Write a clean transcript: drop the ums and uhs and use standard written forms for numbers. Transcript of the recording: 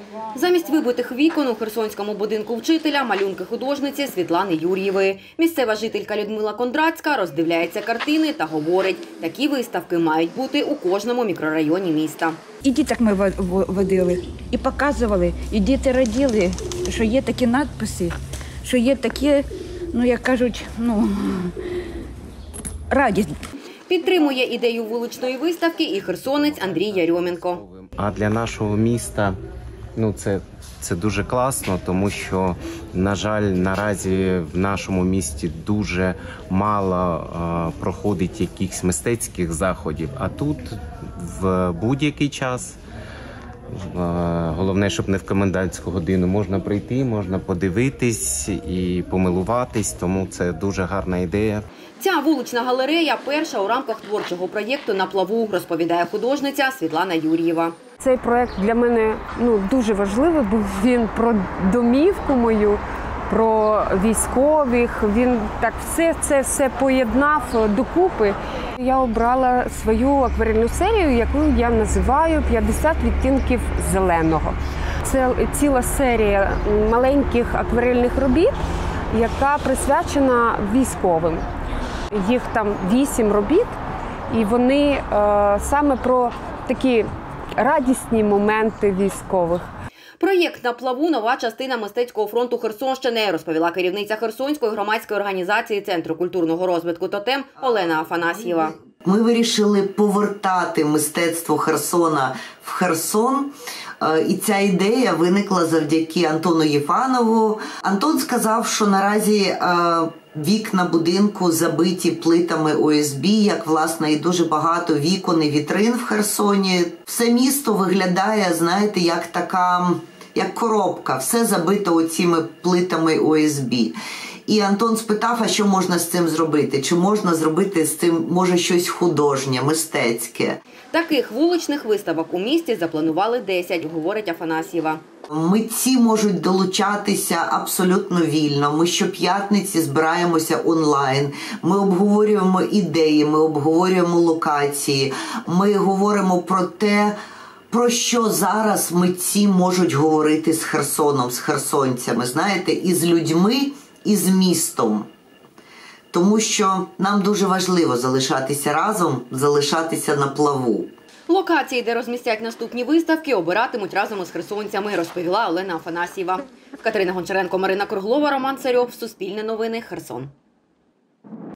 Замість вибитих вікон у херсонському будинку вчителя малюнки художниці Світлани Юр'євої. Місцева жителька Людмила Кондрацька роздивляється картини та говорить, такі виставки мають бути у кожному мікрорайоні міста. І діток ми водили, і показували, і діти раділи, що є такі надписи, що є такі, як кажуть, радість. Підтримує ідею вуличної виставки і херсонець Андрій Ярьоменко. А для нашого міста це дуже класно, тому що, на жаль, наразі в нашому місті дуже мало проходить якихось мистецьких заходів. А тут в будь-який час, головне, щоб не в комендантську годину, можна прийти, можна подивитись і помилуватись, тому це дуже гарна ідея. Ця вулична галерея – перша у рамках творчого проєкту «На плаву», розповідає художниця Світлана Юр'єва. Цей проєкт для мене дуже важливий, бо він про домівку мою, про військових, він так все поєднав докупи. Я обрала свою акварельну серію, яку я називаю «50 відтінків зеленого». Це ціла серія маленьких акварельних робіт, яка присвячена військовим. Їх там 8 робіт, і вони саме про такі радісні моменти військових. Проєкт «На плаву» – нова частина мистецького фронту Херсонщини, розповіла керівниця Херсонської громадської організації Центру культурного розвитку «Тотем» Олена Афанасьєва. Ми вирішили повертати мистецтво Херсона в Херсон. І ця ідея виникла завдяки Антону Єфанову. Антон сказав, що наразі вікна будинку забиті плитами ОСБ, як, власне, і дуже багато вікон і вітрин в Херсоні. Все місто виглядає, знаєте, як коробка, все забито оціми плитами ОСБ. І Антон спитав, а що можна з цим зробити? Чи можна зробити з цим, може, щось художнє, мистецьке? Таких вуличних виставок у місті запланували 10, говорить Афанасьєва. Митці можуть долучатися абсолютно вільно. Ми щоп'ятниці збираємося онлайн. Ми обговорюємо ідеї, ми обговорюємо локації. Ми говоримо про те, про що зараз митці можуть говорити з Херсоном, з херсонцями, знаєте, і з людьми, і з містом. Тому що нам дуже важливо залишатися разом, залишатися на плаву. Локації, де розмістять наступні виставки, обиратимуть разом із херсонцями, розповіла Олена Афанасьєва. Катерина Гончаренко, Марина Круглова, Роман Царьов. Суспільне новини. Херсон.